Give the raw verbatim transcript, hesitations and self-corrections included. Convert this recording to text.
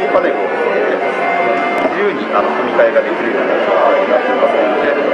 パネルを自由にあの組み替えができるような状態になっていますので。